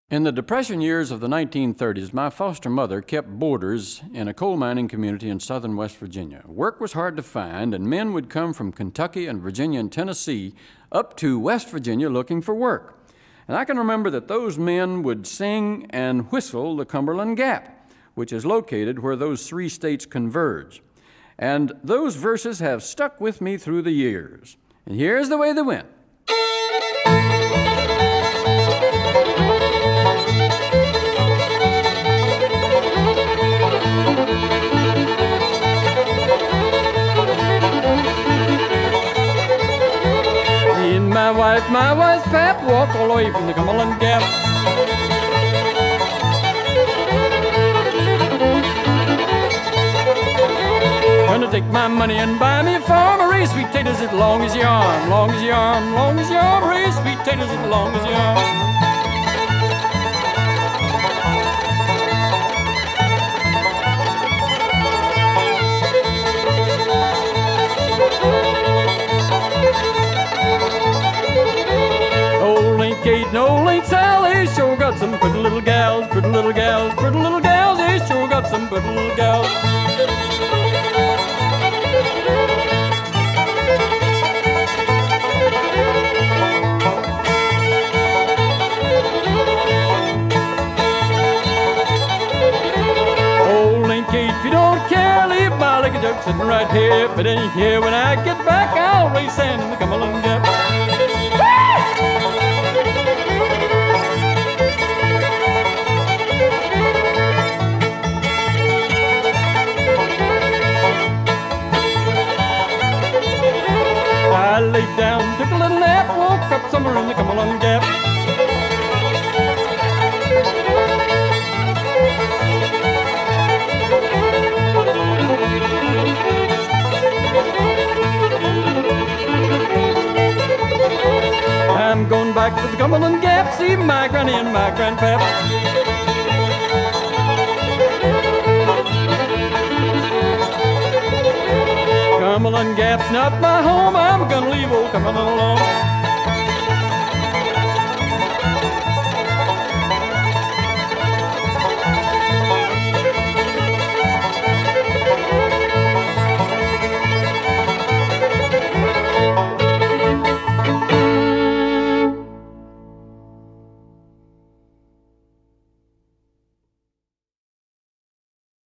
In the Depression years of the 1930s, my foster mother kept boarders in a coal mining community in southern West Virginia. Work was hard to find, and men would come from Kentucky and Virginia and Tennessee up to West Virginia looking for work. And I can remember that those men would sing and whistle the Cumberland Gap, which is located where those three states converge. And those verses have stuck with me through the years. And here's the way they went. My wife's pap walked all the way from the Cumberland Gap. Gonna take my money and buy me a farm, raise sweet potatoes as long as your arm, long as your arm, long as your arm, raise sweet potatoes as long as your arm. Kate, no late Sally, sure got some pretty little gals, pretty little gals, pretty little gals, they sure got some pretty little gals. Old Aunt Kate, if you don't care, leave my liquor jug sitting right here. If it ain't here when I get back, I'll race sand in the Cumberland Gap. I laid down, took a little nap, woke up somewhere in the Cumberland Gap. I'm going back to the Cumberland Gap, see my granny and my grandpap. Cumberland Gap's not my home, I'm gonna leave old Cumberland alone.